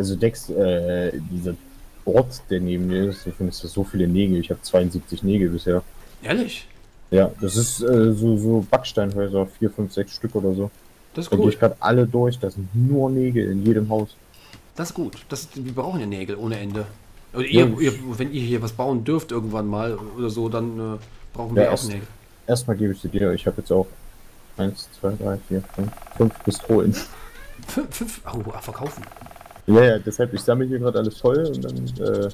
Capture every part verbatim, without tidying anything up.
Also Dex, äh, dieser Ort, der neben mir ist, da findest du so viele Nägel. Ich habe zweiundsiebzig Nägel bisher. Ehrlich? Ja, das ist äh, so, so Backsteinhäuser, vier, fünf, sechs Stück oder so. Das ist Da gehe cool. ich gerade alle durch, da sind nur Nägel in jedem Haus. Das ist gut. Das, wir brauchen ja Nägel ohne Ende. Oder Ja, ihr, ihr, wenn ihr hier was bauen dürft irgendwann mal oder so, dann äh, brauchen ja, wir auch erst, Nägel. erstmal gebe ich sie dir. Ich habe jetzt auch eins, zwei, drei, vier, fünf, fünf Pistolen. Fünf, fünf, oh, verkaufen. Ja, ja, deshalb, ich sammle hier gerade alles voll und dann äh,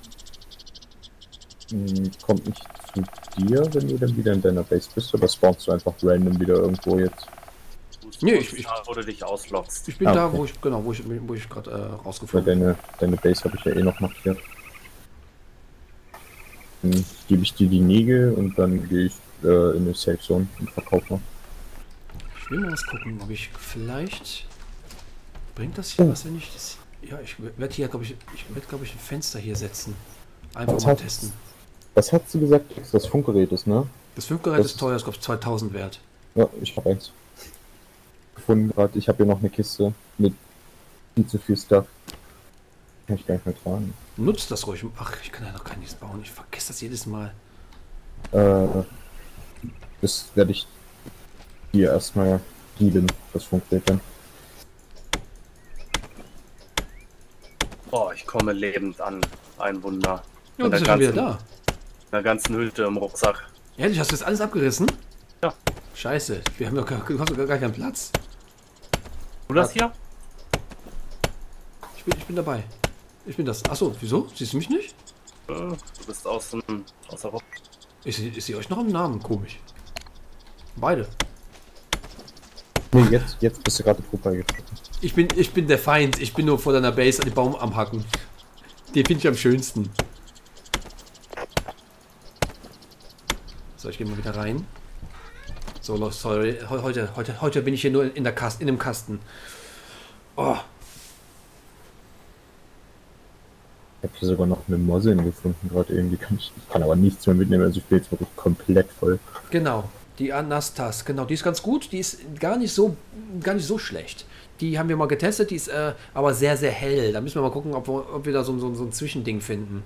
mh, kommt nicht zu dir, wenn du dann wieder in deiner Base bist, oder spawnst du einfach random wieder irgendwo jetzt? Nee, ich, ich, Da, wo du dich ausloggst. ich bin Ah, da, okay. wo ich, genau, wo ich, wo ich gerade äh, Weil rausgefunden habe. deine, deine Base habe ich ja eh noch markiert. Dann gebe ich dir die Nägel und dann gehe ich äh, in eine Safe Zone und verkaufe noch. Ich will mal was gucken, ob ich vielleicht... Bringt das hier Oh. was, wenn ich das... Ja, ich werde hier, glaube ich, ich werde, glaube ich, ein Fenster hier setzen. Einfach Was mal hat- testen. Was hast du gesagt, dass das Funkgerät ist, ne? Das Funkgerät das ist teuer, ist, glaube ich, zweitausend wert. Ja, ich habe eins gefunden gerade. Ich habe hier noch eine Kiste mit viel zu viel Stuff. Kann ich gar nicht mehr tragen. Nutzt das ruhig. Ach, ich kann ja noch gar nichts bauen. Ich vergesse das jedes Mal. Äh, das werde ich hier erstmal dealen, das Funkgerät dann. Oh, ich komme lebend an. Ein Wunder. Ja, Mit bist der du schon wieder ganzen- da. Einer ganzen Hütte im Rucksack. Ehrlich, hast du das alles abgerissen? Ja. Scheiße, wir haben doch gar, du hast doch gar keinen Platz. Du das hier? Ich bin, ich bin dabei. Ich bin das. Achso, wieso? Siehst du mich nicht? Äh, Du bist aus dem aus der Ruck. Ich, seh- ich sehe euch noch im Namen. Komisch. Beide. Nee, jetzt, jetzt bist du gerade vorbeigetreten. Ich bin, ich bin der Feind. Ich bin nur vor deiner Base an den Baum am Hacken. Den finde ich am schönsten. So, ich gehe mal wieder rein. So, Leute, sorry. Heu- Heute, heute, heute bin ich hier nur in der Kasten, in dem Kasten. Oh, Ich habe hier sogar noch eine Mosin gefunden, gerade irgendwie. Kann ich, ich kann aber nichts mehr mitnehmen, also ich bin jetzt wirklich komplett voll. genau. Die Anastas, genau, die ist ganz gut. Die ist gar nicht so, gar nicht so schlecht. Die haben wir mal getestet. Die ist äh, aber sehr, sehr hell. Da müssen wir mal gucken, ob wir, ob wir da so, so, so ein Zwischending finden.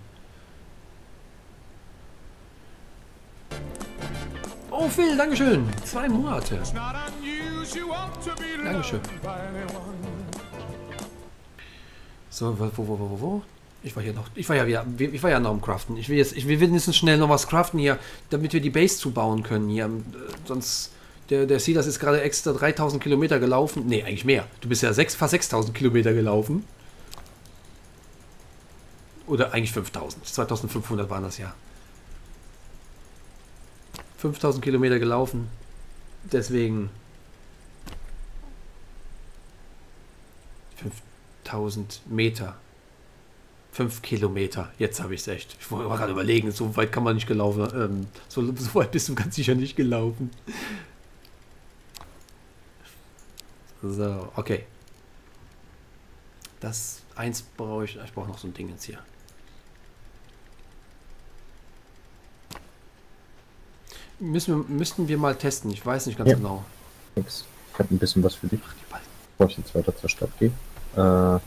Oh, Phil, Dankeschön. Zwei Monate. Dankeschön. So, wo, wo, wo, wo, wo? Ich war hier noch, ich war ja wieder, ich war ja noch am Craften. Ich will jetzt, ich will wenigstens schnell noch was craften hier, damit wir die Base zubauen können hier. Äh, Sonst, der, der Silas ist gerade extra dreitausend Kilometer gelaufen. Nee, eigentlich mehr. Du bist ja sechs, fast sechstausend Kilometer gelaufen. Oder eigentlich fünftausend. zweitausendfünfhundert waren das ja. fünftausend Kilometer gelaufen. Deswegen fünftausend Meter. fünf Kilometer. Jetzt habe ich es echt. Ich wollte gerade überlegen, so weit kann man nicht gelaufen. Ähm, so, so weit bist du ganz sicher nicht gelaufen. So, okay. Das eins brauche ich. Ich brauche noch so ein Ding jetzt hier. Müssen wir, müssten wir mal testen. Ich weiß nicht ganz Ja. genau. Nix. Ich habe ein bisschen was für dich, Ach, die Balken. bevor ich jetzt weiter zur Stadt gehe. Äh,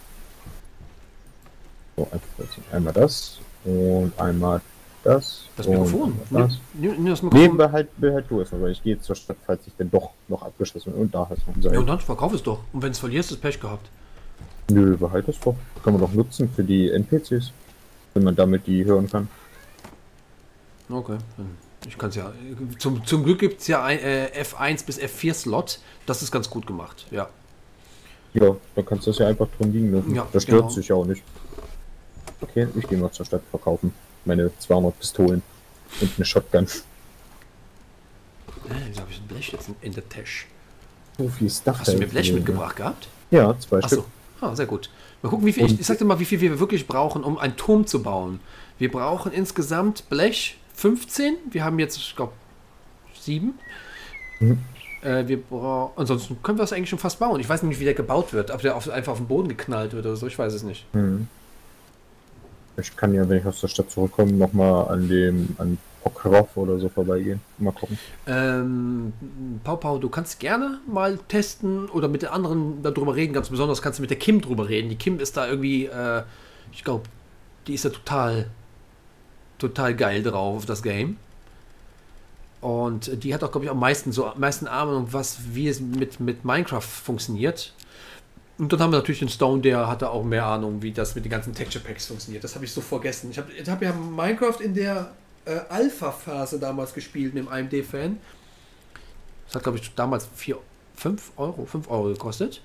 so, einfach jetzt einmal das und einmal das. Das und Mikrofon. einmal Nimm, Das. nimm, nimm das Nee, Mikrofon. behalt, behalt du es, aber ich gehe jetzt zur Stadt, falls ich denn doch noch abgeschossen bin. Und da hast du ein Seil. Ja, und dann verkauf es doch. Und wenn es verlierst, ist Pech gehabt. Nö, behalt es doch. Kann man doch nutzen für die N P Cs, wenn man damit die hören kann. Okay. dann- Ich kann es ja. Zum, zum Glück gibt es ja ein, äh, F eins bis F vier Slot. Das ist ganz gut gemacht. Ja. Ja, dann kannst du das ja einfach drin liegen lassen. Ja, das stört genau. sich ja auch nicht. Okay, ich gehe mal zur Stadt verkaufen. Meine zweihundert Pistolen und eine Shotgun. Äh, wieso habe ich ein Blech jetzt in, in der Tasche? So viel Stuff. Hast du da mir ist Blech drin. mitgebracht gehabt? Ja, zwei Achso. Stück. Ah, sehr gut. Mal gucken, wie viel. Ich, Und- ich sag dir mal, wie viel wir wirklich brauchen, um einen Turm zu bauen. Wir brauchen insgesamt Blech fünfzehn. Wir haben jetzt, ich glaube, sieben. Mhm. Äh, wir brauchen. Ansonsten können wir das eigentlich schon fast bauen. Ich weiß nicht, wie der gebaut wird. Ob der auf, einfach auf den Boden geknallt wird oder so. Ich weiß es nicht. Hm. Ich kann ja, wenn ich aus der Stadt zurückkomme, nochmal an dem, an Pokrov oder so vorbeigehen. Mal gucken. Ähm, Pau Pau, du kannst gerne mal testen oder mit den anderen darüber reden. Ganz besonders kannst du mit der Kim drüber reden. Die Kim ist da irgendwie, äh, ich glaube, die ist da total, total geil drauf auf das Game. Und die hat auch, glaube ich, am meisten so am meisten Ahnung, was wie es mit, mit Minecraft funktioniert. Und dann haben wir natürlich den Stone, der hatte auch mehr Ahnung, wie das mit den ganzen Texture Packs funktioniert. Das habe ich so vergessen. Ich habe ich hab ja Minecraft in der äh, Alpha-Phase damals gespielt mit dem A M D-Fan. Das hat, glaube ich, damals vier, fünf Euro, fünf Euro gekostet.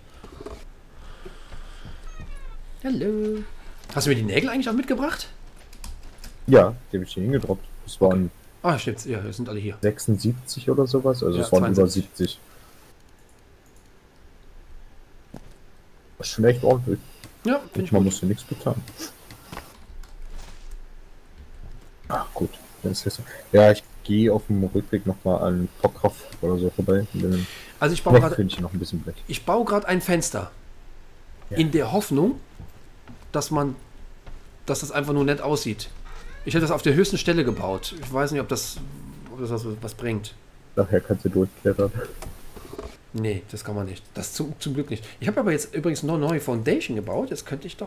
Hallo. Hast du mir die Nägel eigentlich auch mitgebracht? Ja, die habe ich hier hingedroppt. Das waren Ah, stimmt. Ja, wir sind alle hier. sechsundsiebzig oder sowas. Also Ja, es waren über zweiundsiebzig. siebzig. Das ist schon echt ordentlich. Ja, finde ich Man gut. musste nichts getan. Ach gut. Das ist, ja, ich gehe auf dem Rückweg nochmal an Pokrov oder so vorbei. Dann Also ich baue vielleicht gerade finde ich noch ein bisschen Blech. ich baue gerade ein Fenster. Ja. In der Hoffnung, dass man, dass das einfach nur nett aussieht. Ich hätte das auf der höchsten Stelle gebaut. Ich weiß nicht, ob das, ob das was, was bringt. Nachher kannst du durchklettern. Nee, das kann man nicht. Das zum, zum Glück nicht. Ich habe aber jetzt übrigens noch eine neue Foundation gebaut. Jetzt könnte ich doch...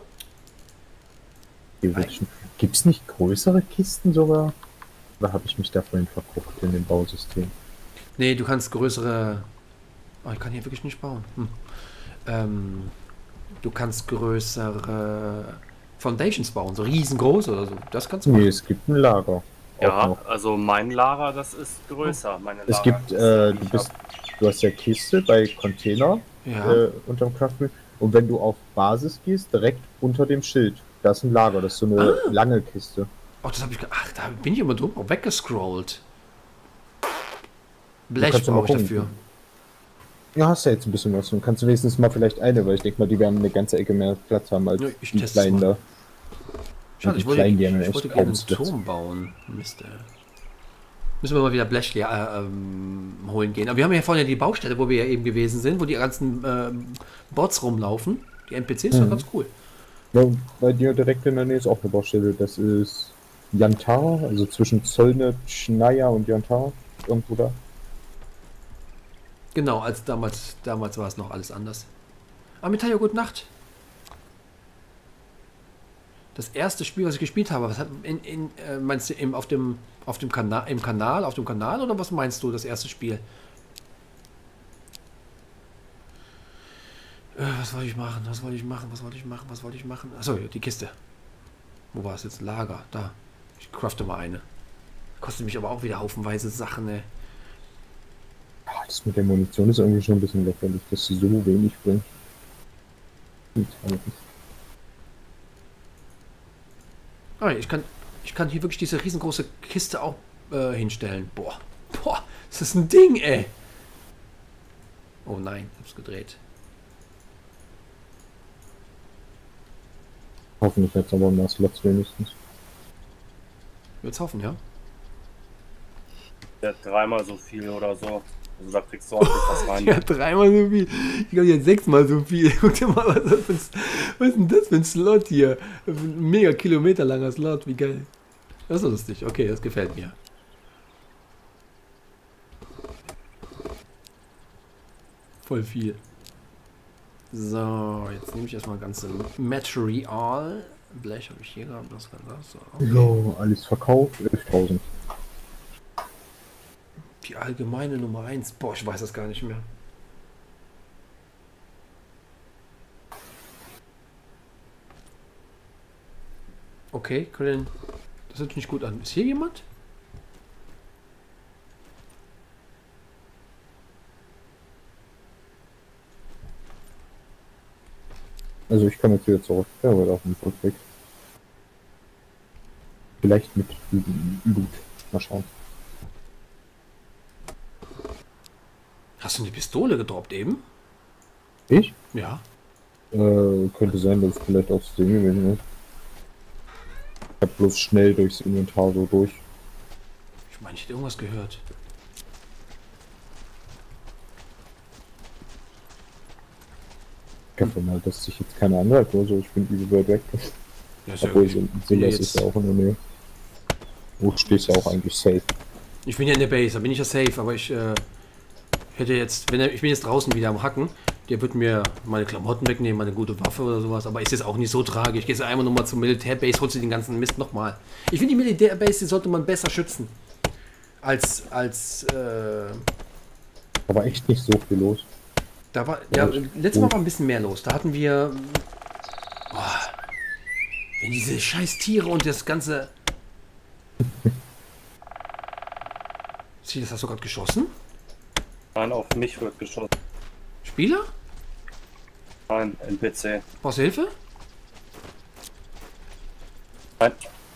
Gibt es nicht größere Kisten sogar? Oder habe ich mich da vorhin verguckt in dem Bausystem? Nee, du kannst größere... Oh, ich kann hier wirklich nicht bauen. Hm. Ähm, du kannst größere Foundations bauen. So riesengroß oder so. Das kannst du Nee, machen. es gibt ein Lager. Auch Ja, noch. also mein Lager, das ist größer. Meine Es Lager, gibt, äh, du bist, du hast ja Kiste bei Container Ja. äh, unterm Crafting. Und wenn du auf Basis gehst, direkt unter dem Schild, da ist ein Lager, das ist so eine lange Kiste. Oh, das habe ich... ge- Ach, da bin ich immer drüber weggescrollt. Blech kannst du mal brauche ich gucken. dafür. Ja, hast ja jetzt ein bisschen was. Dann kannst du wenigstens mal vielleicht eine, weil ich denke mal, die werden eine ganze Ecke mehr Platz haben als Ja, ich die teste es kleinen mal. da. Schade, die ich wollte, Kleinen, die haben ich echt wollte kaum gerne einen Platz. Turm bauen. Mist, ey. Müssen wir mal wieder Blech äh, ähm, holen gehen. Aber wir haben ja vorhin ja die Baustelle, wo wir ja eben gewesen sind, wo die ganzen ähm, Bots rumlaufen. Die N P Cs sind Mhm. ganz cool. Ja, und bei dir direkt in der Nähe ist auch eine Baustelle. Das ist Jantar, also zwischen Zollne, Schneier und Jantar. Irgendwo da. Genau, als damals, damals war es noch alles anders. Aber Metaio, gute Nacht. Das erste Spiel, was ich gespielt habe, was hat in, in, äh, meinst du im, auf dem auf dem Kanal im Kanal, auf dem Kanal oder was meinst du, das erste Spiel? Äh, was wollte ich machen? Was wollte ich machen? Was wollte ich machen? Was wollte ich machen? Achso, die Kiste. Wo war es jetzt? Lager, da. Ich crafte mal eine. Kostet mich aber auch wieder haufenweise Sachen, ne? Ja, das mit der Munition ist irgendwie schon ein bisschen lächerlich, dass sie so wenig bringt. Gut, aber das- Ah, ich kann, ich kann hier wirklich diese riesengroße Kiste auch äh, hinstellen. Boah, boah, das ist ein Ding, ey. Oh nein, ich hab's gedreht. Hoffentlich jetzt aber mehr Slots wenigstens. Wird's hoffen, ja? Der hat dreimal so viel oder so. Also da kriegst du ordentlich was rein. Ja, dreimal so viel. Ich glaube, jetzt sechsmal so viel. Guck dir mal, was, das für ein, was ist denn das für ein Slot hier? Ein mega kilometerlanger Slot, wie geil. Das ist lustig. Okay, das gefällt mir. Voll viel. So, jetzt nehme ich erstmal ganze Material. Blech habe ich hier gehabt, das kann das. So, okay. So, alles verkauft, elftausend. Die allgemeine Nummer eins. Boah, ich weiß das gar nicht mehr. Okay, Colin. Das hört sich nicht gut an. Ist hier jemand? Also ich kann jetzt wieder zurück, ja, aber auf dem Rückweg. Vielleicht mit Loot. Mal schauen. Hast du eine Pistole gedroppt eben? Ich? Ja. Äh, könnte sein, dass es vielleicht aufs Ding gewesen ist. Ich hab bloß schnell durchs Inventar so durch. Ich meine, ich hätte irgendwas gehört. Ich hoffe mal, dass sich jetzt keiner anhört oder so. Ich bin übel weit weg. Ja, ist ja Obwohl gut. Silas Jetzt- ist ja auch in der Nähe. Du stehst ja auch eigentlich safe. Ich bin ja in der Base, da bin ich ja safe, aber ich äh, hätte jetzt, wenn er, ich bin jetzt draußen wieder am Hacken, der wird mir meine Klamotten wegnehmen, meine gute Waffe oder sowas, aber ist jetzt auch nicht so tragisch. Ich gehe jetzt einmal nochmal zum Militärbase, holst du den ganzen Mist nochmal. Ich finde die Militärbase, die sollte man besser schützen. Als, als, äh, Aber echt nicht so viel los. da war, ja, Ja, letztes Mal gut. war ein bisschen mehr los. Da hatten wir, boah, wenn diese scheiß Tiere und das ganze... Sieh, das hast du gerade geschossen? Nein, auf mich wird geschossen. Spieler? Nein, N P C. Brauchst du Hilfe? Nein,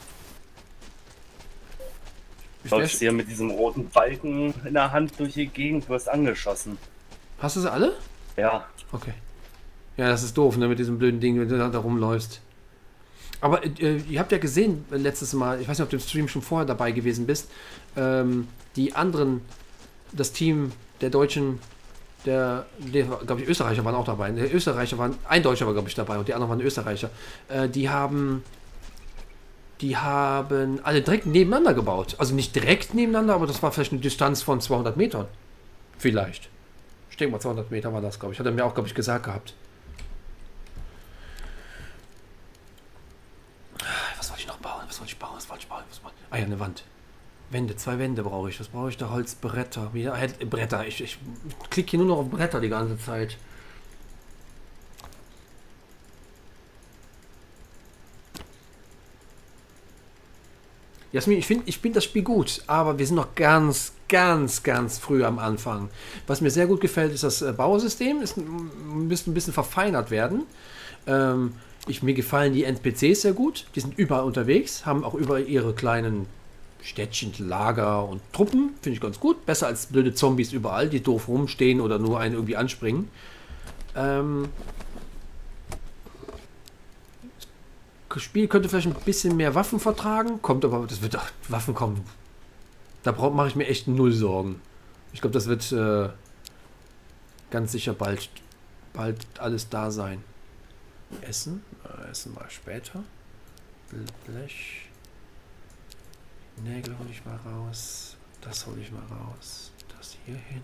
Ich du wär- läufst hier mit diesem roten Balken in der Hand durch die Gegend, wirst angeschossen. Hast du sie alle? Ja, Okay. Ja, das ist doof, ne, mit diesem blöden Ding, wenn du da, da rumläufst. Aber äh, ihr habt ja gesehen, äh, letztes Mal, ich weiß nicht, ob du im Stream schon vorher dabei gewesen bist, ähm, die anderen, das Team der Deutschen, der, der glaube ich, Österreicher waren auch dabei. Der Österreicher waren, ein Deutscher war, glaube ich, dabei und die anderen waren Österreicher. Äh, die haben, die haben alle direkt nebeneinander gebaut. Also nicht direkt nebeneinander, aber das war vielleicht eine Distanz von zweihundert Metern. Vielleicht. Ich denke mal, zweihundert Meter war das, glaube ich. Hat er mir auch, glaube ich, gesagt gehabt. Was wollte ich noch bauen? Was wollte ich bauen? Was wollte ich bauen? Was wollte ich... Ah ja, eine Wand. Wände, zwei Wände brauche ich. Was brauche ich da? Holzbretter. Wieder äh, Bretter. Ich, ich klicke hier nur noch auf Bretter die ganze Zeit. Jasmin, ich finde ich find das Spiel gut, aber wir sind noch ganz, ganz, ganz früh am Anfang. Was mir sehr gut gefällt, ist das äh, Bausystem. Es müsste ein bisschen verfeinert werden. Ähm, ich, mir gefallen die N P Cs sehr gut. Die sind überall unterwegs, haben auch überall ihre kleinen Städtchen, Lager und Truppen. Finde ich ganz gut. Besser als blöde Zombies überall, die doof rumstehen oder nur einen irgendwie anspringen. Ähm, das Spiel könnte vielleicht ein bisschen mehr Waffen vertragen. Kommt aber, das wird, ach, Waffen kommen. Da mache ich mir echt null Sorgen. Ich glaube, das wird äh, ganz sicher bald, bald alles da sein. Essen? Äh, Essen mal später. Blech. Nägel hole ich mal raus. Das hole ich mal raus. Das hier hin.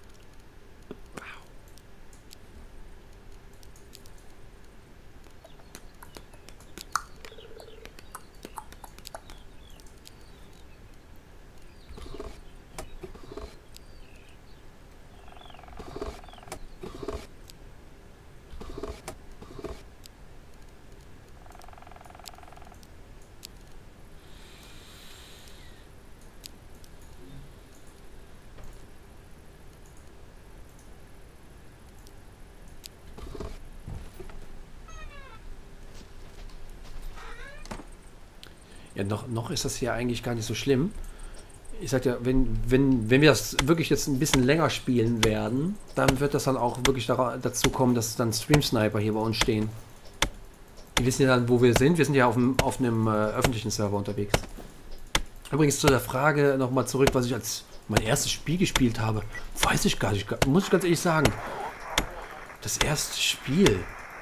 Ja, noch, noch ist das hier eigentlich gar nicht so schlimm. Ich sag ja, wenn, wenn, wenn wir das wirklich jetzt ein bisschen länger spielen werden, dann wird das dann auch wirklich da, dazu kommen, dass dann Stream Sniper hier bei uns stehen. Die wissen ja dann, wo wir sind. Wir sind ja auf einem, auf einem äh, öffentlichen Server unterwegs. Übrigens zu der Frage nochmal zurück, was ich als mein erstes Spiel gespielt habe. Weiß ich gar nicht, muss ich ganz ehrlich sagen. Das erste Spiel.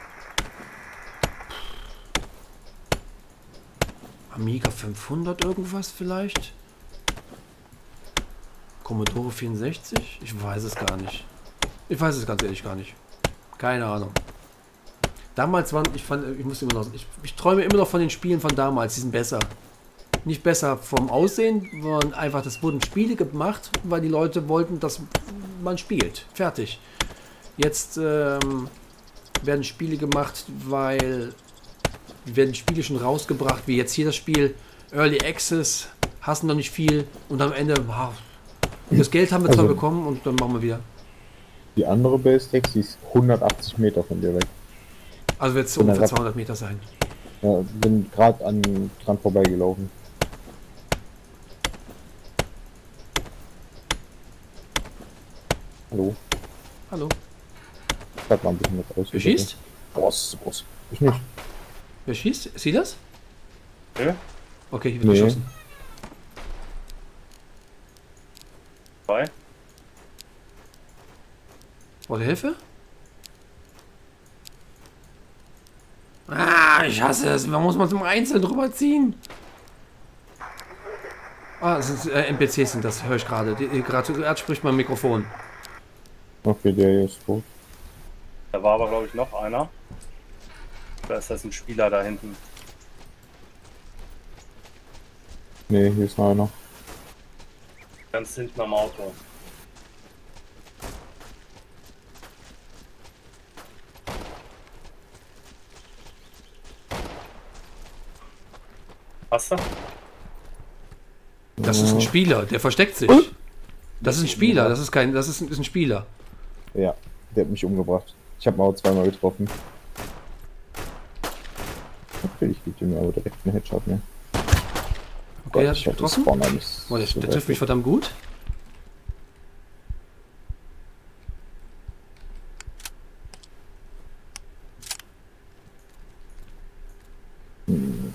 Amiga fünfhundert irgendwas vielleicht? Commodore vierundsechzig? Ich weiß es gar nicht. Ich weiß es ganz ehrlich gar nicht. Keine Ahnung. Damals waren, ich fand, ich muss immer noch, ich, ich träume immer noch von den Spielen von damals, die sind besser. Nicht besser vom Aussehen, sondern einfach, das wurden Spiele gemacht, weil die Leute wollten, dass man spielt. Fertig. Jetzt ähm, werden Spiele gemacht, weil werden Spiele schon rausgebracht, wie jetzt hier das Spiel Early Access, hassen noch nicht viel und am Ende, wow, das Geld haben wir zwar Also- bekommen und dann machen wir wieder. Die andere Base Text, die ist hundertachtzig Meter von dir weg. Also wird es Bin ungefähr grad- zweihundert Meter sein. Ja, bin gerade an dran vorbeigelaufen. Hallo? Hallo. Sag mal ein bisschen was aus. Wer schießt? Boah, ist so groß. Ich nicht. Wer schießt? Sieh das? Ja. Okay, hier wird Nee. geschossen. Zwei. Braucht ihr Hilfe? Ah, ich hasse es. Man muss man zum Einzelnen drüber ziehen. Ah, das sind äh, N P Cs sind das, höre ich gerade. Gerade spricht mein Mikrofon. Okay, der hier ist tot. Da war aber, glaube ich, noch einer. Da ist das ein Spieler da hinten. Ne, hier ist noch einer. Ganz hinten am Auto. Hast du? Das ist ein Spieler, der versteckt sich. Das ist ein Spieler, das ist kein, das ist ein, ist ein Spieler. Ja, der hat mich umgebracht. Ich habe Mao zweimal getroffen. Okay, ich gebe mir aber direkt einen Headshot, ne? Okay, er hat dich getroffen. Boah, der, der trifft mich verdammt gut. Hm.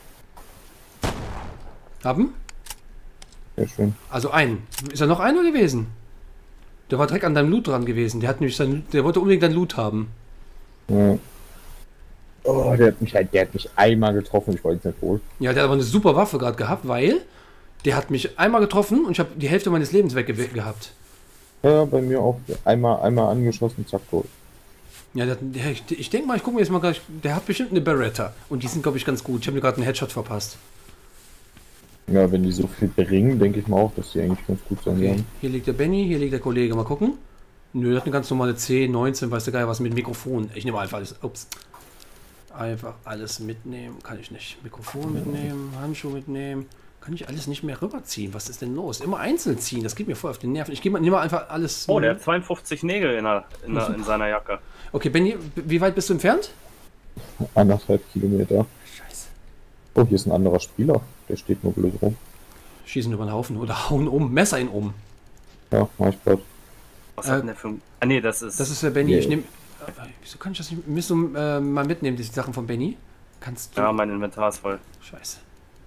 Haben? Sehr schön. Also einen. Ist da noch einer gewesen? Der war direkt an deinem Loot dran gewesen. Der hat nämlich sein, der wollte unbedingt dein Loot haben. Ja. Oh, der hat mich halt, der hat mich einmal getroffen, ich wollte es nicht holen. Ja, der hat aber eine super Waffe gerade gehabt, weil der hat mich einmal getroffen und ich habe die Hälfte meines Lebens weg gehabt. Ja, bei mir auch einmal, einmal angeschossen, zack, tot. Ja, der, der, ich, ich denke mal, ich gucke mir jetzt mal gleich. Der hat bestimmt eine Beretta und die sind, glaube ich, ganz gut. Ich habe mir gerade einen Headshot verpasst. Ja, wenn die so viel bringen, denke ich mal auch, dass die eigentlich ganz gut sein Okay. werden. Hier liegt der Benny, hier liegt der Kollege. Mal gucken. Nö, der hat eine ganz normale C, neunzehn, weiß der Geil, was mit Mikrofon. Ich nehme einfach alles. Ups. Einfach alles mitnehmen. Kann ich nicht. Mikrofon mitnehmen, Handschuhe mitnehmen. Kann ich alles nicht mehr rüberziehen? Was ist denn los? Immer einzeln ziehen, das geht mir voll auf den Nerven. Ich gehe mal, nehme mal einfach alles. Oh, der hat zweiundfünfzig Nägel in, der, in, der, in seiner Jacke. Okay, Benny, wie weit bist du entfernt? Anderthalb Kilometer. Scheiße. Oh, hier ist ein anderer Spieler. Der steht nur blöd rum. Schießen über den Haufen oder hauen um, Messer ihn um. Ja, mach ich grad. Was Äh, hat denn der für ein... Ah, nee, das ist... Das ist der Benny. Yeah. Ich nehme. Äh, wieso kann ich das nicht? Müsst du äh, mal mitnehmen, die Sachen von Benny? Kannst du? Ja, mein Inventar ist voll. Scheiße.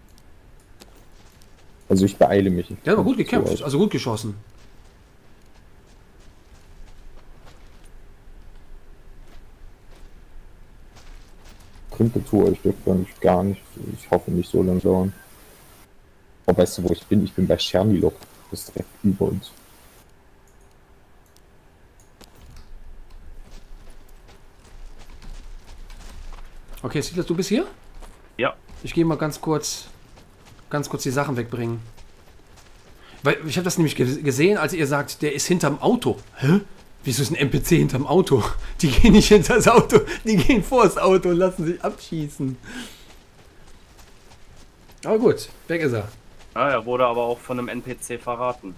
Also ich beeile mich. Der hat aber gut So gekämpft, weit. also gut geschossen. Trinke zu euch, dürft ihr nicht gar nicht. Ich hoffe nicht so lange dauern. Aber weißt du, wo ich bin? Ich bin bei Schernilok. Das ist direkt über uns. Okay, Silas, du bist hier? Ja. Ich gehe mal ganz kurz, ganz kurz die Sachen wegbringen. Weil ich habe das nämlich ge gesehen, als ihr sagt, der ist hinterm Auto. Hä? Wieso ist ein N P C hinterm Auto? Die gehen nicht hinter das Auto, die gehen vor das Auto und lassen sich abschießen. Aber gut, weg ist er. Ja, er wurde aber auch von einem N P C verraten.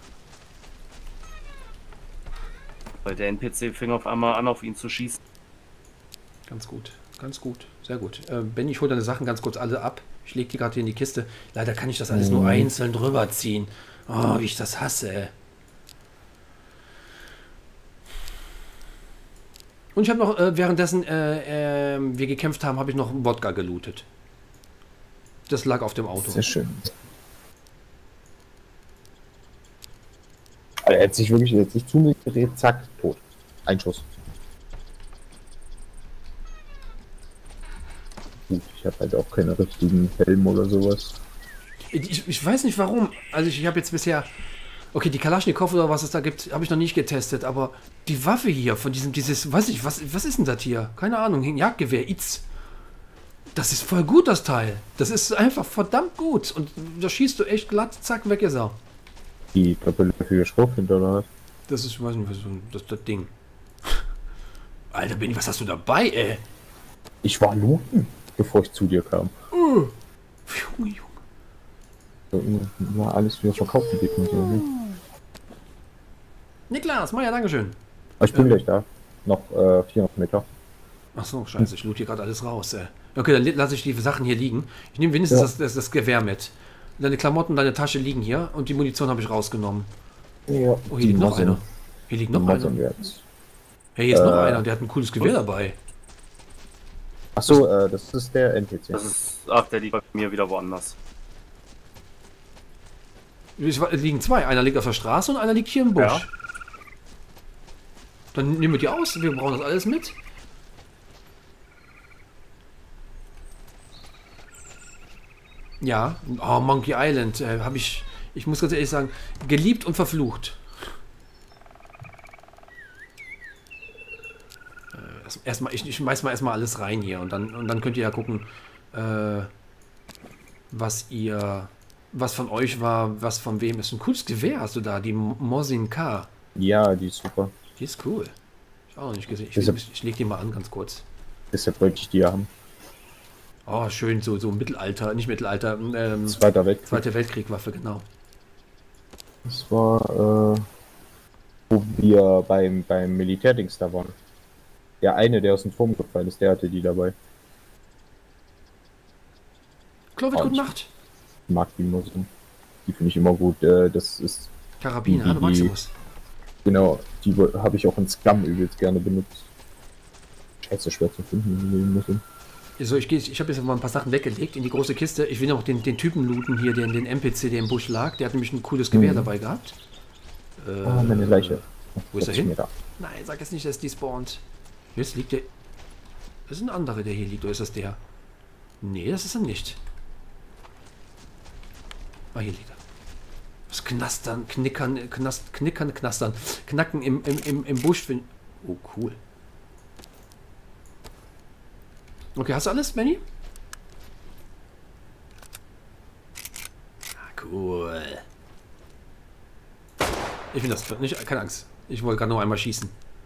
Weil der N P C fing auf einmal an, auf ihn zu schießen. Ganz gut, ganz gut, sehr gut. Äh, Benny, ich hole deine Sachen ganz kurz alle ab. Ich lege die gerade hier in die Kiste. Leider kann ich das alles nur einzeln drüber ziehen. Oh, wie ich das hasse. Und ich habe noch, äh, währenddessen äh, äh, wir gekämpft haben, habe ich noch Wodka gelootet. Das lag auf dem Auto. Sehr schön. Also er hat sich wirklich jetzt nicht zu mir gedreht, zack, tot. Ein Schuss. Gut, ich habe halt auch keine richtigen Helm oder sowas. Ich, ich weiß nicht warum. Also ich, ich habe jetzt bisher... Okay, die Kalaschnikow oder was es da gibt, habe ich noch nicht getestet, aber die Waffe hier von diesem, dieses, weiß ich, was, was ist denn das hier? Keine Ahnung, ein Jagdgewehr, Itz. Das ist voll gut, das Teil. Das ist einfach verdammt gut. Und da schießt du echt glatt, zack, weg ist er. Die Kapelle für Schrott hinterher. Das ist, ich weiß nicht, was das, das Ding. Alter, Benni, was hast du dabei, ey? Ich war looten, bevor ich zu dir kam. Uh, Junge, Junge. War alles wieder verkaufen geht und so. Ne? Niklas, Meier, Dankeschön. Aber ich bin Ähm. gleich da. Noch äh, vierhundert Meter. Ach so, scheiße, ich loot hier gerade alles raus, ey. Okay, dann lasse ich die Sachen hier liegen. Ich nehme wenigstens Ja. das, das, das Gewehr mit. Deine Klamotten, deine Tasche liegen hier und die Munition habe ich rausgenommen. Ja, Oh, hier liegt noch einer. Hier liegt noch einer. Jetzt. Hey, hier ist noch Äh. einer, der hat ein cooles Gewehr dabei. Achso, äh, das ist der N P C. Das ist... Ach, der liegt bei mir wieder woanders. Es liegen zwei. Einer liegt auf der Straße und einer liegt hier im Busch. Ja. Dann nehmen wir die aus. Wir brauchen das alles mit. Ja, oh, Monkey Island, äh, habe ich, ich muss ganz ehrlich sagen, geliebt und verflucht. Äh, erst- Erstmal, ich, ich schmeiß mal erstmal alles rein hier und dann, und dann könnt ihr ja gucken, äh, was ihr, was von euch war, was von wem ist. Ein cooles Gewehr hast du da, die Mosin K. Ja, die ist super. Die ist cool. Ich auch noch nicht gesehen. Ich, Deshalb- ich, ich leg die mal an, ganz kurz. Deshalb wollte ich die haben. Oh, schön, so, so Mittelalter, nicht Mittelalter, ähm, Zweiter Weltkrieg. Zweite Weltkrieg-Waffe, genau. Das war, äh, wo wir beim, beim Militärdings da waren. Der eine, der aus dem Turm gefallen ist, der hatte die dabei. Clovis, Oh, gute ich- Nacht. Ich mag die Musik. Die finde ich immer gut. Äh, das ist, Karabiner, Die- hallo die- Maximus. genau, die habe ich auch in Scum übelst gerne benutzt. Scheiße, schwer zu finden, die müssen. So, ich, geh- ich habe jetzt mal ein paar Sachen weggelegt in die große Kiste. Ich will noch den, den Typen looten hier, den, den N P C, der im Busch lag. Der hat nämlich ein cooles Gewehr Mhm. dabei gehabt. Äh, Ah, meine Leiche. Wo ist er Setz ich hin? mir da. Nein, sag jetzt nicht, dass die spawnt. Jetzt liegt der... Das ist ein anderer, der hier liegt. Oder ist das der? Nee, das ist er nicht. Ah, hier liegt er. Das Knastern, Knickern, Knast, Knickern, Knastern. Knacken im, im, im, im Busch. find- Oh, cool. Okay, hast du alles, Manny? Ah, cool. Ich will das nicht, keine Angst. Ich wollte gerade noch einmal schießen.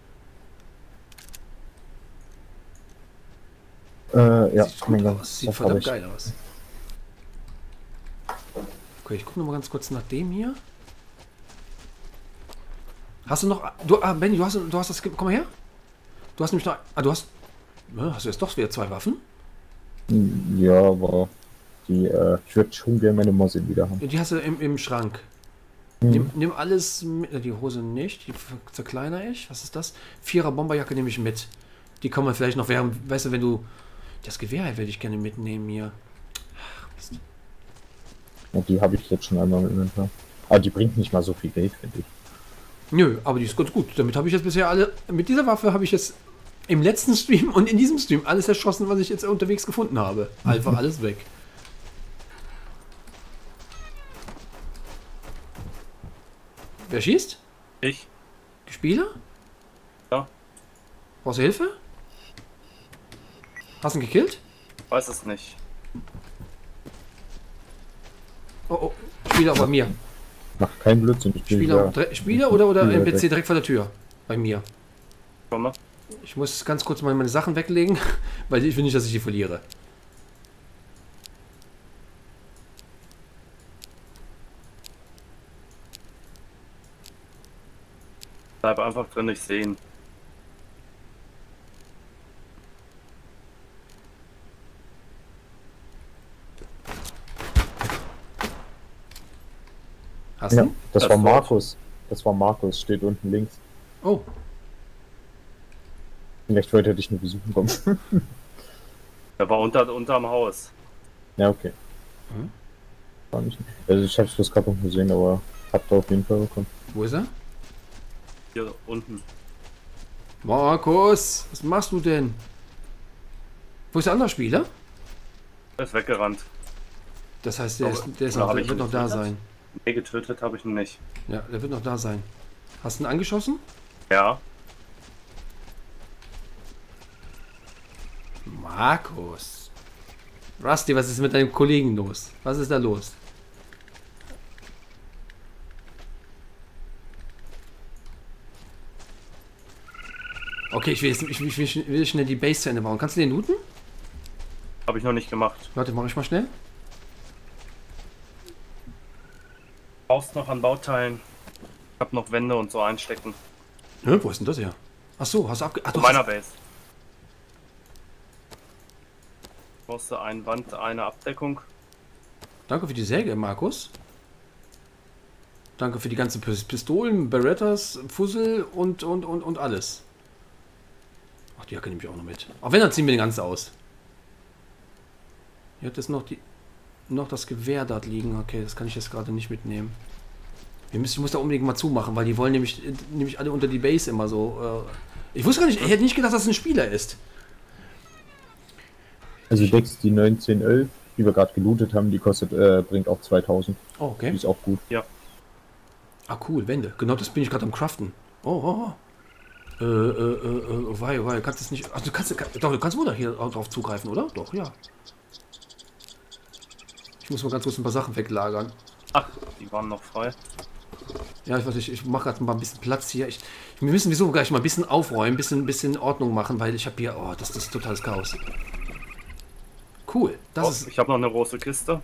Äh, ja, Sieht gut mein aus, Gott, sieht das hab verdammt ich. geil aus. Okay, ich gucke noch mal ganz kurz nach dem hier. Hast du noch... Du, ah, Benny, du hast, du hast das... ge- Komm mal her. Du hast nämlich noch... Ah, du hast... Ja, hast du jetzt doch wieder zwei Waffen? Ja, aber die, äh, ich würde schon gerne meine Mosin wieder haben. Ja, die hast du im, im Schrank. Mhm. Nimm, nimm alles mit. äh, Die Hose nicht, die ver- zerkleiner ich. Was ist das? Vierer Bomberjacke nehme ich mit. Die kann man vielleicht noch während... Weißt du, wenn du... Das Gewehr werde ich gerne mitnehmen hier. Ach, Mist. Ja, die habe ich jetzt schon einmal im Inventar. Aber die bringt nicht mal so viel Geld, finde ich. Nö, aber die ist ganz gut. Damit habe ich jetzt bisher alle... Mit dieser Waffe habe ich jetzt im letzten Stream und in diesem Stream alles erschossen, was ich jetzt unterwegs gefunden habe. Einfach alles weg. Wer schießt? Ich? Die Spieler? Ja. Brauchst du Hilfe? Hast du ihn gekillt? Weiß es nicht. Oh, oh. Spieler bei mir. Mach keinen Blödsinn. Ich bin Spieler, ja- dre- Spieler oder, oder Spieler N P C weg. direkt vor der Tür? Bei mir. Komme. Ich muss ganz kurz mal meine Sachen weglegen, weil ich will nicht, dass ich die verliere. Bleib einfach drin, ich sehe ihn. Hast Ja, du? das Das war Wort. Markus. Das war Markus, steht unten links. Oh, Vielleicht wollte er dich nur besuchen kommen. Er war unter unterm Haus. Ja, okay. Mhm. War nicht. Also ich hab's bloß gerade noch gesehen, aber habt ihr auf jeden Fall bekommen. wo ist er? Hier unten. Markus, was machst du denn? Wo ist der andere Spieler? Er ist weggerannt. Das heißt, der, Aber- ist, der, ist oder noch, hab der ich wird ihn noch da getötet? sein. Nee, getötet habe ich ihn nicht. Ja, der wird noch da sein. Hast du ihn angeschossen? Ja. Markus. Rusty, was ist mit deinem Kollegen los? Was ist da los? Okay, ich will, jetzt, ich, will, ich will sch- will schnell die Base zu Ende bauen. Kannst du den looten? Habe ich noch nicht gemacht. Warte, mach ich mal schnell. Brauchst noch an Bauteilen. Ich habe noch Wände und so einstecken. Hä, wo ist denn das her? Ach so, hast du abge... Ach, du Von meiner hast... Base. Brauchst du eine Wand, eine Abdeckung. Danke für die Säge, Markus. Danke für die ganzen Pis- Pistolen, Berettas, Fussel und, und, und, und alles. Ach, die Jacke nehme ich auch noch mit. Auch wenn, dann ziehen wir den ganzen aus. Hier hat jetzt noch die... noch das Gewehr dort liegen. Okay, das kann ich jetzt gerade nicht mitnehmen. Wir müssen, ich muss da unbedingt mal zumachen, weil die wollen nämlich, nämlich alle unter die Base immer so. Äh ich wusste gar nicht, ich hätte nicht gedacht, dass es ein Spieler ist. Also deckst die neunzehn elf die wir gerade gelootet haben, die kostet, äh, bringt auch zweitausend. Oh, okay. Die ist auch gut. Ja. Ah, cool, Wände. Genau, das bin ich gerade am Craften. Oh, oh, oh. Äh, äh, äh, äh, wei, wei, kannst du es nicht... Also, du kannst, kann, doch, du kannst wohl hier drauf zugreifen, oder? Doch, ja. Ich muss mal ganz kurz ein paar Sachen weglagern. Ach, die waren noch frei. Ja, ich weiß nicht, ich mache gerade mal ein bisschen Platz hier. Ich, wir müssen wieso gleich mal ein bisschen aufräumen, ein bisschen, bisschen Ordnung machen, weil ich habe hier... Oh, das, das ist totales Chaos. Cool, das Oh, ist... ich habe noch eine große Kiste.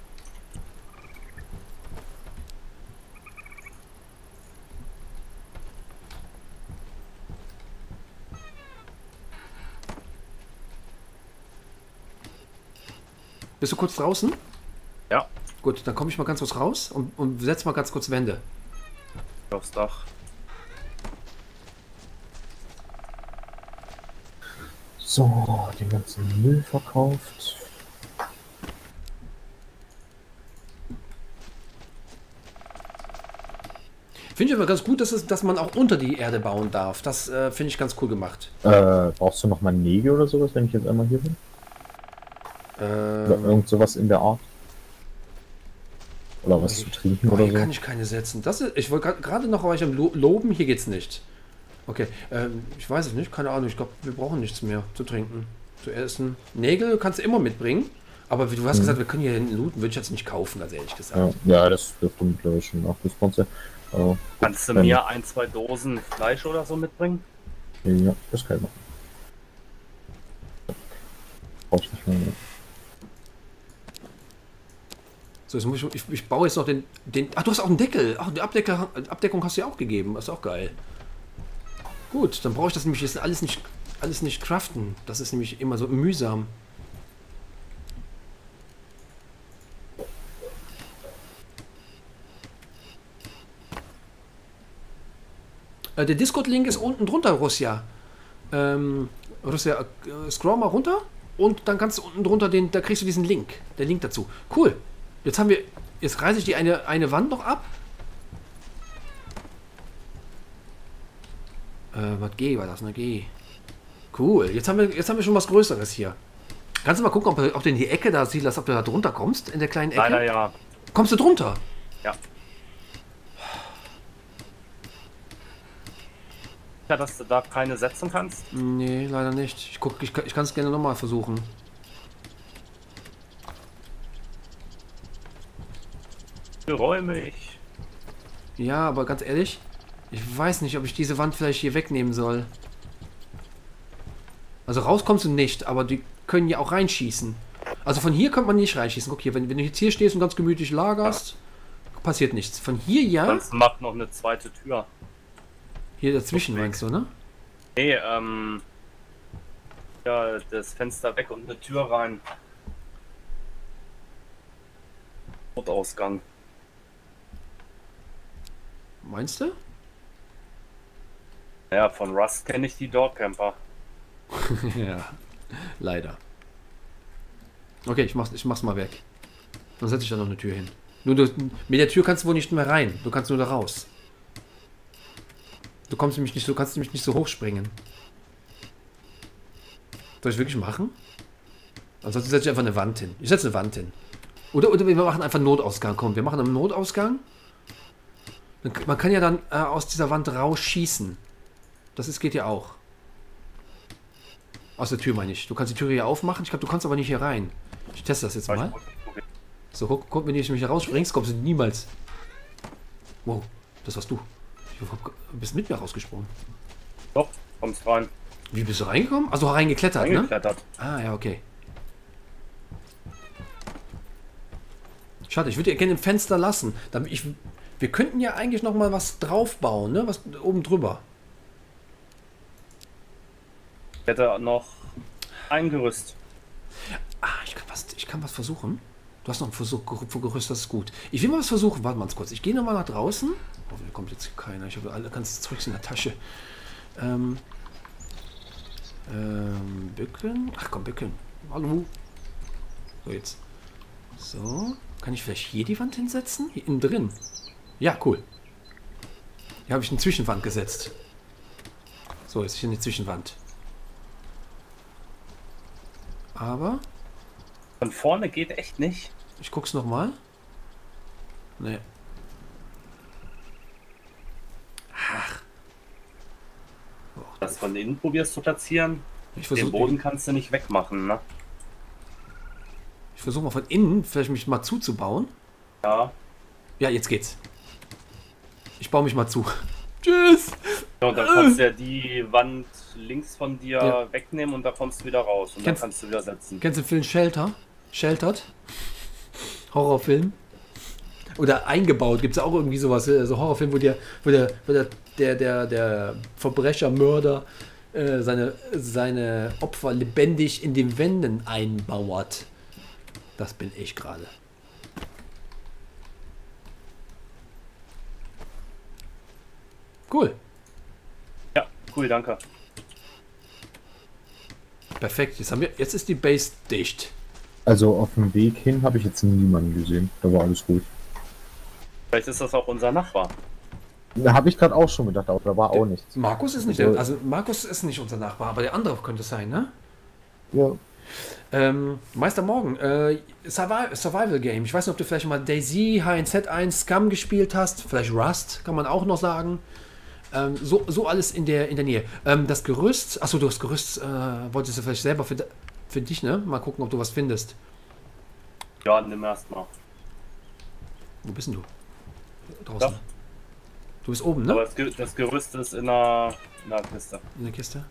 Bist du kurz draußen? Ja, Gut, dann komme ich mal ganz kurz raus und, und setz mal ganz kurz Wände. aufs Dach. So, den ganzen Müll verkauft. Finde ich aber ganz gut, dass, es, dass man auch unter die Erde bauen darf. Das äh, finde ich ganz cool gemacht. Äh, brauchst du noch mal Nägel oder sowas, wenn ich jetzt einmal hier bin? Oder Ähm, irgend sowas in der Art? Oder was zu trinken oh, oder hier so? kann ich keine setzen. Das ist, ich wollte gerade noch euch am Lo loben, hier geht's nicht. Okay, ähm, ich weiß es nicht, keine Ahnung. Ich glaube, wir brauchen nichts mehr zu trinken, zu essen. Nägel kannst du immer mitbringen. Aber wie du hast Mhm. gesagt, wir können hier hinten looten, würde ich jetzt nicht kaufen, ganz ehrlich gesagt. Ja, ja, das dürfte glaube ich schon nach Response. Aber Kannst du Ähm. mir ein, zwei Dosen Fleisch oder so mitbringen? ja, das kann ich machen. Brauch ich nicht mehr. So, jetzt muss ich, ich, ich baue jetzt noch den, den... Ach, du hast auch einen Deckel. Ach, die Abdecker, Abdeckung hast du ja auch gegeben. Das ist auch geil. Gut, dann brauche ich das nämlich jetzt alles nicht, alles nicht craften. Das ist nämlich immer so mühsam. Äh, der Discord-Link ist unten drunter, Russia. Ähm, Russia, äh, scroll mal runter und dann kannst du unten drunter den, da kriegst du diesen Link. Der Link dazu. Cool. Jetzt haben wir, jetzt reiße ich die eine, eine Wand noch ab. Äh, was G war das, ne? G. Cool. Jetzt haben wir, jetzt haben wir schon was Größeres hier. Kannst du mal gucken, ob du, ob du in die Ecke da siehst, ob du da drunter kommst, in der kleinen Ecke? Leider ja. Kommst du drunter? Ja. Ja, dass du da keine setzen kannst. Nee, leider nicht. Ich guck, ich, ich kann es gerne nochmal versuchen. Geräumig. Ja, aber ganz ehrlich, ich weiß nicht, ob ich diese Wand vielleicht hier wegnehmen soll. Also raus kommst du nicht, aber die können ja auch reinschießen. Also von hier kommt man nicht reinschießen. Guck hier, wenn, wenn du jetzt hier stehst und ganz gemütlich lagerst, passiert nichts. Von hier ja, Sonst macht noch eine zweite Tür. hier dazwischen meinst du, ne? Nee, ähm. Ja, das Fenster weg und eine Tür rein. Notausgang. Meinst du? Ja, von Rust kenne ich die Doorcamper. Ja, leider. Okay, ich mach's, ich mach's mal weg. Dann setze ich da noch eine Tür hin. Nur du, mit der Tür kannst du wohl nicht mehr rein. Du kannst nur da raus. Du kommst nämlich nicht, du kannst nämlich nicht so hoch springen. Soll ich wirklich machen? Ansonsten setze ich einfach eine Wand hin. Ich setze eine Wand hin. Oder, oder wir machen einfach einen Notausgang. Komm, wir machen einen Notausgang. Man kann ja dann äh, aus dieser Wand rausschießen. Das ist, geht ja auch. Aus der Tür meine ich. Du kannst die Tür hier aufmachen. Ich glaube, du kannst aber nicht hier rein. Ich teste das jetzt mal. So, guck, guck wenn du hier rausspringst, kommst du niemals. Wow, das warst du. Du bist mit mir rausgesprungen. Doch, kommst rein. Wie bist du reingekommen? Also reingeklettert, ne? Reingeklettert. Ah, ja, okay. Schade, ich würde ja gerne im Fenster lassen. Damit ich, wir könnten ja eigentlich noch mal was draufbauen, ne? Was oben drüber. Ich hätte noch ein Gerüst. Ah, ich kann was, ich kann was versuchen. Du hast noch ein Versuch, Gerüst, das ist gut. Ich will mal was versuchen. Warte mal ganz kurz. Ich gehe noch mal nach draußen. Oh, da kommt jetzt keiner. Ich habe alle ganz Zeugs in der Tasche. Ähm, ähm, bücken. Ach komm, bücken. Hallo. So, jetzt. So. Kann ich vielleicht hier die Wand hinsetzen? Hier innen drin. Ja, cool. Hier habe ich eine Zwischenwand gesetzt. So, jetzt ist hier eine Zwischenwand. Aber Von vorne geht echt nicht. Ich guck's nochmal. Nee. Ach. Das von innen probierst zu platzieren. Ich Den versuche Boden kannst du nicht wegmachen, ne? ich versuch mal von innen vielleicht mich mal zuzubauen. Ja. Ja, jetzt geht's. Ich baue mich mal zu. Tschüss! Ja, und dann kannst du ja die Wand links von dir Ja. wegnehmen und da kommst du wieder raus. Und Kennst- dann kannst du wieder setzen. Kennst du den Film Shelter? Sheltered? Horrorfilm? Oder eingebaut, gibt es auch irgendwie sowas, äh, so Horrorfilm, wo der, wo der, wo der, der, der, der Verbrecher, Mörder äh, seine, seine Opfer lebendig in den Wänden einbauert. Das bin ich gerade. Cool. Ja, cool, danke. Perfekt. Jetzt, haben wir, jetzt ist die Base dicht. Also auf dem Weg hin habe ich jetzt niemanden gesehen. Da war alles gut. Vielleicht ist das auch unser Nachbar. Da habe ich gerade auch schon gedacht, aber da war auch nichts. Markus ist nicht, Also- der, also Markus ist nicht unser Nachbar, aber der andere könnte es sein, ne? Ja. Ähm, Meister Morgan, äh, Survival, Survival Game. Ich weiß nicht, ob du vielleicht mal DayZ, H eins Z eins, Scum gespielt hast. Vielleicht Rust, kann man auch noch sagen. Ähm, so, so alles in der, in der Nähe. Ähm, das Gerüst, achso, du das Gerüst äh, wolltest du vielleicht selber für, de- für dich, ne? Mal gucken, ob du was findest. Ja, nimm erst mal. Wo bist denn du? Draußen. Ja. Du bist oben, ne? Aber das, Ge das Gerüst ist in der, in der Kiste. In der Kiste.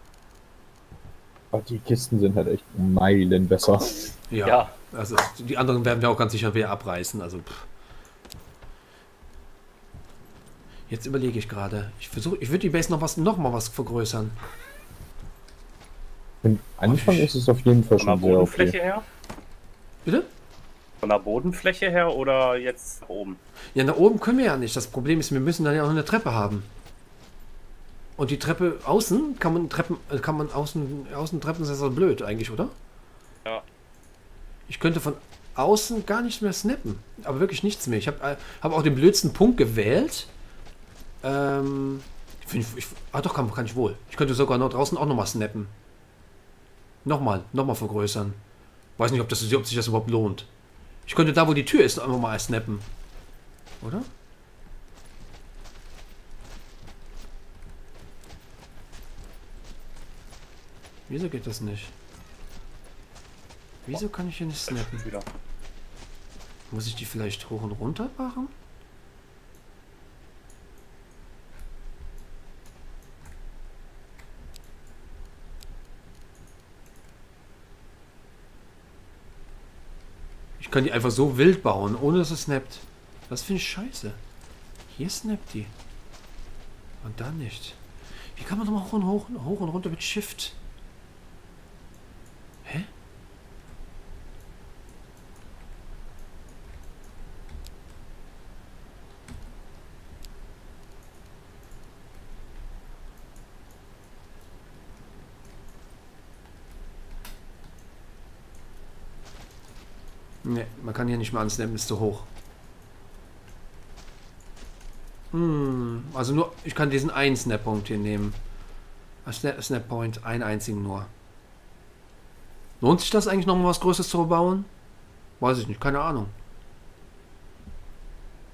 Aber die Kisten sind halt echt um Meilen besser. Ja. Ja. Also die anderen werden wir auch ganz sicher wieder abreißen. Also pff. Jetzt überlege ich gerade. Ich versuche, ich würde die Base noch was, noch mal was vergrößern. Im Anfang ist es auf jeden Fall Von der schon sehr Bodenfläche okay. her? Bitte? Von der Bodenfläche her oder jetzt nach oben? Ja, nach oben können wir ja nicht. Das Problem ist, wir müssen dann ja auch eine Treppe haben. Und die Treppe außen kann man Treppen, äh, kann man außen, außen Treppen, das ist ja blöd eigentlich, oder? Ja. Ich könnte von außen gar nicht mehr snappen. Aber wirklich nichts mehr. Ich habe äh, hab auch den blödsten Punkt gewählt. Ähm, ich find, ich, ah doch, kann, kann ich wohl. Ich könnte sogar noch draußen auch nochmal snappen. Nochmal, nochmal vergrößern. Weiß nicht, ob, das, ob sich das überhaupt lohnt. Ich könnte da, wo die Tür ist, einfach mal snappen. Oder? Wieso geht das nicht? Wieso kann ich hier nicht snappen? Wieder. Muss ich die vielleicht hoch und runter machen? Ich kann die einfach so wild bauen, ohne dass es snappt. Das finde ich scheiße. Hier snappt die. Und dann nicht. Wie kann man doch mal hoch und, hoch, hoch und runter mit Shift? Hä? Ne, man kann hier nicht mal ansnappen, ist zu hoch. Hm, also nur, ich kann diesen einen Snap-Punkt hier nehmen. Snap, Snap-Point, einen einzigen nur. Lohnt sich das eigentlich noch mal was Größeres zu bauen? Weiß ich nicht, keine Ahnung.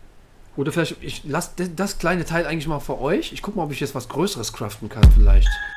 Oder vielleicht, ich lasse das kleine Teil eigentlich mal für euch. Ich gucke mal, ob ich jetzt was Größeres craften kann vielleicht.